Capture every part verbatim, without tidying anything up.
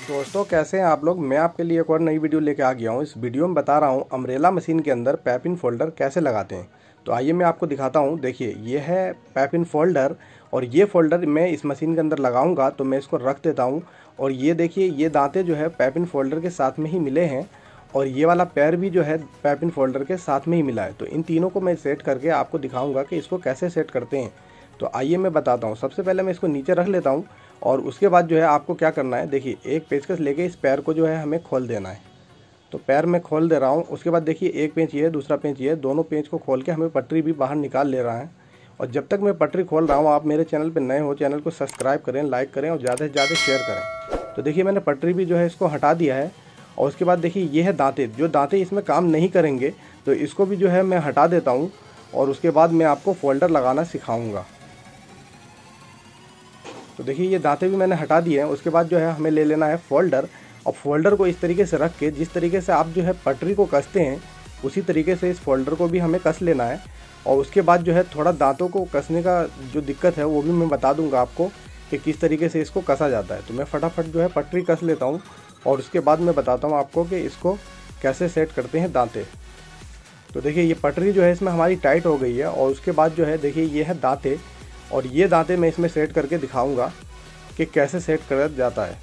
दोस्तों कैसे हैं आप लोग। मैं आपके लिए एक और नई वीडियो लेके आ गया हूँ। इस वीडियो में बता रहा हूँ अम्ब्रेला मशीन के अंदर पैपिन फोल्डर कैसे लगाते हैं। तो आइए मैं आपको दिखाता हूँ। देखिए ये है पैपिन फोल्डर और ये फोल्डर मैं इस मशीन के अंदर लगाऊंगा तो मैं इसको रख देता हूँ। और ये देखिए ये दांते जो है पैपिन फोल्डर के साथ में ही मिले हैं और ये वाला पैर भी जो है पैपिन फोल्डर के साथ में ही मिला है। तो इन तीनों को मैं सेट करके आपको दिखाऊँगा कि इसको कैसे सेट करते हैं। तो आइए मैं बताता हूँ। सबसे पहले मैं इसको नीचे रख लेता हूँ और उसके बाद जो है आपको क्या करना है, देखिए एक पेचकस लेके इस पैर को जो है हमें खोल देना है। तो पैर में खोल दे रहा हूँ। उसके बाद देखिए एक पेंच ये है, दूसरा पेंच ये है, दोनों पेंच को खोल के हमें पटरी भी बाहर निकाल ले रहा है। और जब तक मैं पटरी खोल रहा हूँ आप मेरे चैनल पर नए हो, चैनल को सब्सक्राइब करें, लाइक करें और ज़्यादा से ज़्यादा शेयर करें। तो देखिए मैंने पटरी भी जो है इसको हटा दिया है। और उसके बाद देखिए ये है दांते, जो दांते इसमें काम नहीं करेंगे तो इसको भी जो है मैं हटा देता हूँ। और उसके बाद मैं आपको फोल्डर लगाना सिखाऊँगा। तो देखिए ये दांते भी मैंने हटा दिए हैं। उसके बाद जो है हमें ले लेना है फोल्डर और फोल्डर को इस तरीके से रख के जिस तरीके से आप जो है पटरी को कसते हैं उसी तरीके से इस फोल्डर को भी हमें कस लेना है। और उसके बाद जो है थोड़ा दांतों को कसने का जो दिक्कत है वो भी मैं बता दूंगा आपको कि किस तरीके से इसको कसा जाता है। तो मैं फटाफट जो है पटरी कस लेता हूँ और उसके बाद मैं बताता हूँ आपको कि इसको कैसे सेट करते हैं दांते। तो देखिए ये पटरी जो है इसमें हमारी टाइट हो गई है और उसके बाद जो है देखिए ये है दांते और ये दांते मैं इसमें सेट करके दिखाऊंगा कि कैसे सेट कर जाता है।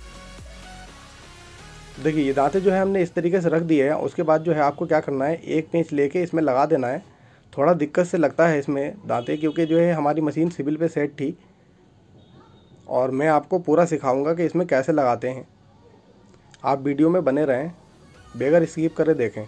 देखिए ये दांते जो है हमने इस तरीके से रख दिए हैं। उसके बाद जो है आपको क्या करना है, एक पेंच लेके इसमें लगा देना है। थोड़ा दिक्कत से लगता है इसमें दांते क्योंकि जो है हमारी मशीन सिविल पे सेट थी और मैं आपको पूरा सिखाऊंगा कि इसमें कैसे लगाते हैं। आप वीडियो में बने रहें, बगैर स्किप करे देखें।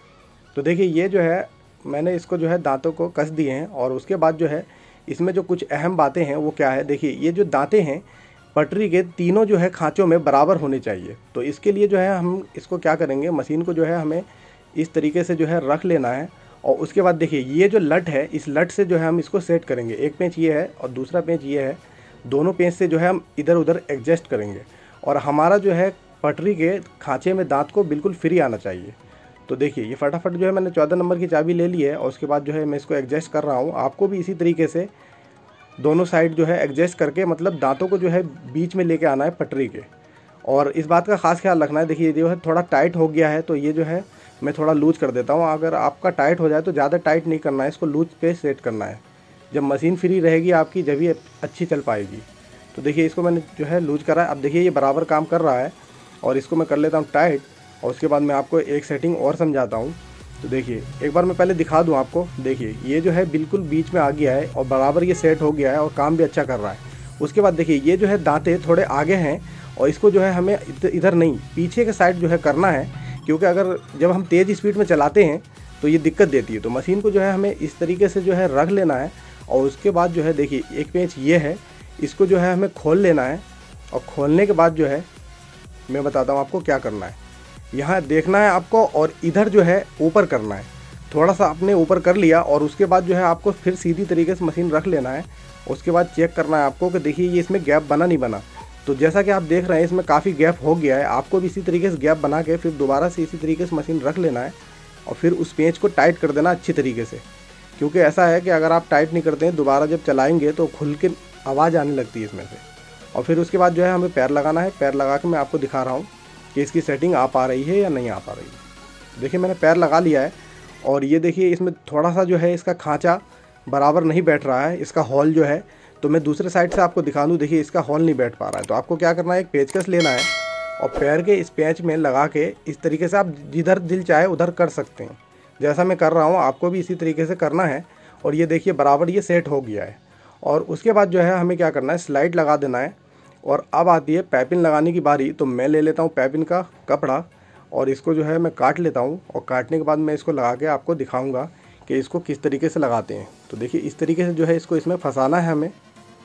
तो देखिए ये जो है मैंने इसको जो है दांतों को कस दिए हैं और उसके बाद जो है इसमें जो कुछ अहम बातें हैं वो क्या है, देखिए ये जो दांते हैं पटरी के तीनों जो है खांचों में बराबर होने चाहिए। तो इसके लिए जो है हम इसको क्या करेंगे, मशीन को जो है हमें इस तरीके से जो है रख लेना है। और उसके बाद देखिए ये जो लट है इस लट से जो है हम इसको सेट करेंगे। एक पेंच ये है और दूसरा पेंच ये है, दोनों पेंच से जो है हम इधर उधर एडजस्ट करेंगे और हमारा जो है पटरी के खांचे में दांत को बिल्कुल फ्री आना चाहिए। तो देखिए ये फटाफट जो है मैंने चौदह नंबर की चाबी ले ली है और उसके बाद जो है मैं इसको एडजस्ट कर रहा हूँ। आपको भी इसी तरीके से दोनों साइड जो है एडजस्ट करके मतलब दांतों को जो है बीच में लेके आना है पटरी के। और इस बात का खास ख्याल रखना है, देखिए जो है थोड़ा टाइट हो गया है तो ये जो है मैं थोड़ा लूज कर देता हूँ। अगर आपका टाइट हो जाए तो ज़्यादा टाइट नहीं करना है, इसको लूज पे सेट करना है। जब मशीन फ्री रहेगी आपकी जब ये अच्छी चल पाएगी। तो देखिए इसको मैंने जो है लूज करा है। अब देखिए ये बराबर काम कर रहा है और इसको मैं कर लेता हूँ टाइट। और उसके बाद मैं आपको एक सेटिंग और समझाता हूँ। तो देखिए एक बार मैं पहले दिखा दूँ आपको। देखिए ये जो है बिल्कुल बीच में आ गया है और बराबर ये सेट हो गया है और काम भी अच्छा कर रहा है। उसके बाद देखिए ये जो है दांते थोड़े आगे हैं और इसको जो है हमें इधर नहीं पीछे के साइड जो है करना है, क्योंकि अगर जब हम तेज़ स्पीड में चलाते हैं तो ये दिक्कत देती है। तो मशीन को जो है हमें इस तरीके से जो है रख लेना है। और उसके बाद जो है देखिए एक पेंच ये है, इसको जो है हमें खोल लेना है। और खोलने के बाद जो है मैं बताता हूँ आपको क्या करना है। यहाँ देखना है आपको और इधर जो है ऊपर करना है। थोड़ा सा आपने ऊपर कर लिया और उसके बाद जो है आपको फिर सीधी तरीके से मशीन रख लेना है। उसके बाद चेक करना है आपको कि देखिए ये इसमें गैप बना नहीं बना। तो जैसा कि आप देख रहे हैं इसमें काफ़ी गैप हो गया है। आपको भी इसी तरीके से गैप बना के फिर दोबारा से इसी तरीके से मशीन रख लेना है और फिर उस पेंच को टाइट कर देना अच्छी तरीके से। क्योंकि ऐसा है कि अगर आप टाइट नहीं करते हैं दोबारा जब चलाएँगे तो खुल के आवाज़ आने लगती है इसमें से। और फिर उसके बाद जो है हमें पैर लगाना है। पैर लगा के मैं आपको दिखा रहा हूँ कि इसकी सेटिंग आ पा रही है या नहीं आ पा रही है। देखिए मैंने पैर लगा लिया है और ये देखिए इसमें थोड़ा सा जो है इसका खांचा बराबर नहीं बैठ रहा है, इसका हॉल जो है। तो मैं दूसरे साइड से आपको दिखा दूँ, देखिए इसका हॉल नहीं बैठ पा रहा है। तो आपको क्या करना है, एक पेचकस लेना है और पैर के इस पेंच में लगा के इस तरीके से आप जिधर दिल चाहे उधर कर सकते हैं। जैसा मैं कर रहा हूँ आपको भी इसी तरीके से करना है। और ये देखिए बराबर ये सेट हो गया है। और उसके बाद जो है हमें क्या करना है, स्लाइड लगा देना है। और अब आती है पैपिन लगाने की बारी। तो मैं ले लेता हूँ पैपिन का कपड़ा और इसको जो है मैं काट लेता हूँ और काटने के बाद मैं इसको लगा के आपको दिखाऊंगा कि इसको किस तरीके से लगाते हैं। तो देखिए इस तरीके से जो है इसको इसमें फंसाना है हमें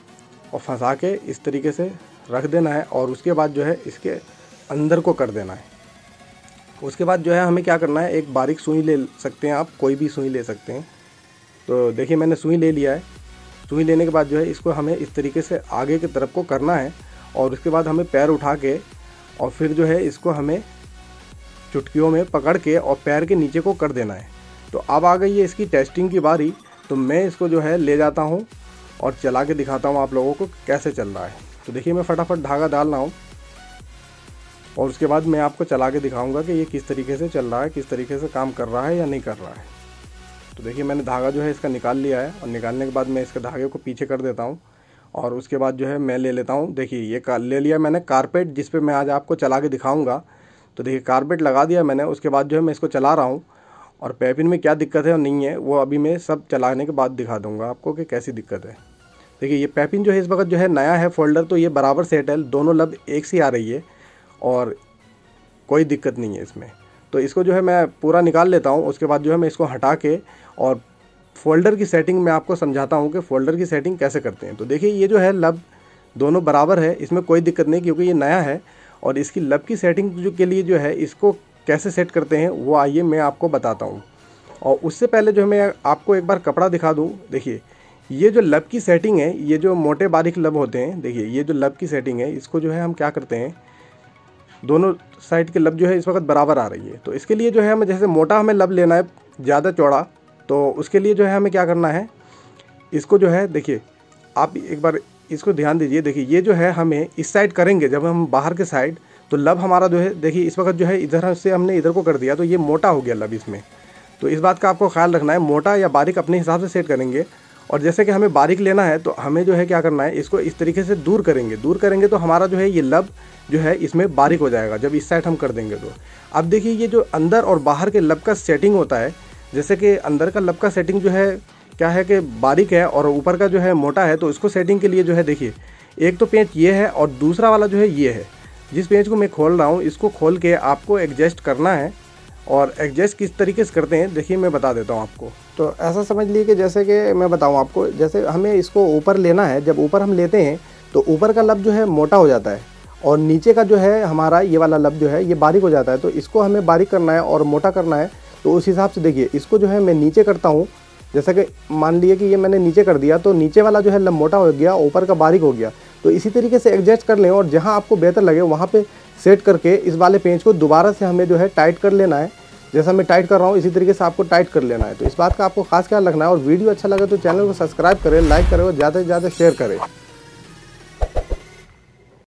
और फंसा के इस तरीके से रख देना है और उसके बाद जो है इसके अंदर को कर देना है। उसके बाद जो है हमें क्या करना है, एक बारीक सुई ले सकते हैं आप, कोई भी सुई ले सकते हैं। तो देखिए मैंने सुई ले लिया है। सुई लेने के बाद जो है इसको हमें इस तरीके से आगे की तरफ को करना है और उसके बाद हमें पैर उठा के और फिर जो है इसको हमें चुटकियों में पकड़ के और पैर के नीचे को कर देना है। तो अब आ गई है इसकी टेस्टिंग की बारी। तो मैं इसको जो है ले जाता हूँ और चला के दिखाता हूँ आप लोगों को कैसे चल रहा है। तो देखिए मैं फटाफट धागा डाल रहा हूँ और उसके बाद मैं आपको चला के दिखाऊंगा कि ये किस तरीके से चल रहा है, किस तरीके से काम कर रहा है या नहीं कर रहा है। तो देखिए मैंने धागा जो है इसका निकाल लिया है, और निकालने के बाद मैं इसके धागे को पीछे कर देता हूँ, और उसके बाद जो है मैं ले लेता हूँ। देखिए ये ले लिया मैंने कारपेट, जिस पे मैं आज आपको चला के दिखाऊंगा। तो देखिए कारपेट लगा दिया मैंने, उसके बाद जो है मैं इसको चला रहा हूँ, और पैपिन में क्या दिक्कत है और नहीं है वो अभी मैं सब चलाने के बाद दिखा दूँगा आपको कि कैसी दिक्कत है। देखिए ये पैपिन जो है इस वक्त जो है नया है फोल्डर, तो ये बराबर सेट है, दोनों लब एक सी आ रही है और कोई दिक्कत नहीं है इसमें। तो इसको जो है मैं पूरा निकाल लेता हूँ, उसके बाद जो है मैं इसको हटा के और फोल्डर की सेटिंग मैं आपको समझाता हूँ कि फ़ोल्डर की सेटिंग कैसे करते हैं। तो देखिए ये जो है लब दोनों बराबर है, इसमें कोई दिक्कत नहीं क्योंकि ये नया है। और इसकी लब की सेटिंग जो के लिए जो है इसको कैसे सेट करते हैं वो आइए मैं आपको बताता हूँ। और उससे पहले जो है मैं आपको एक बार कपड़ा दिखा दूँ। देखिए ये जो लब की सेटिंग है, ये जो मोटे बारीक लब होते हैं, देखिए ये जो लब की सेटिंग है इसको जो है हम क्या करते हैं, दोनों साइड के लब जो है इस वक्त बराबर आ रही है। तो इसके लिए जो है हमें जैसे मोटा हमें लब लेना है, ज़्यादा चौड़ा, तो उसके लिए जो है हमें क्या करना है, इसको जो है देखिए आप एक बार इसको ध्यान दीजिए। देखिए ये जो है हमें इस साइड करेंगे जब हम बाहर के साइड, तो लब हमारा जो है देखिए इस वक्त जो है इधर से हमने इधर को कर दिया तो ये मोटा हो गया लब इसमें। तो इस बात का आपको ख्याल रखना है, मोटा या बारीक अपने हिसाब से सेट करेंगे। और जैसे कि हमें बारीक लेना है तो हमें जो है क्या करना है, इसको इस तरीके से दूर करेंगे, दूर करेंगे तो हमारा जो है ये लब जो है इसमें बारीक हो जाएगा जब इस साइड हम कर देंगे तो। अब देखिए ये जो अंदर और बाहर के लब का सेटिंग होता है, जैसे कि अंदर का लब का सेटिंग जो है क्या है कि बारीक है और ऊपर का जो है मोटा है, तो इसको सेटिंग के लिए जो है देखिए एक तो पेंच ये है और दूसरा वाला जो है ये है। जिस पेंच को मैं खोल रहा हूँ इसको खोल के आपको एडजस्ट करना है, और एडजस्ट किस तरीके से करते हैं देखिए मैं बता देता हूँ आपको। तो ऐसा समझ लीजिए कि जैसे कि मैं बताऊँ आपको, जैसे हमें इसको ऊपर लेना है, जब ऊपर हम लेते हैं तो ऊपर का लब जो है मोटा हो जाता है और नीचे का जो है हमारा ये वाला लब जो है ये बारीक हो जाता है। तो इसको हमें बारीक करना है और मोटा करना है, तो उस हिसाब से देखिए इसको जो है मैं नीचे करता हूँ। जैसा कि मान लिए कि ये मैंने नीचे कर दिया तो नीचे वाला जो है लब मोटा हो गया, ऊपर का बारीक हो गया। तो इसी तरीके से एडजस्ट कर लें और जहाँ आपको बेहतर लगे वहाँ पे सेट करके इस वाले पेंच को दोबारा से हमें जो है टाइट कर लेना है। जैसा मैं टाइट कर रहा हूँ इसी तरीके से आपको टाइट कर लेना है। तो इस बात का आपको खास ख्याल रखना है, और वीडियो अच्छा लगे तो चैनल को सब्सक्राइब करें, लाइक करें और ज़्यादा से ज़्यादा शेयर करें।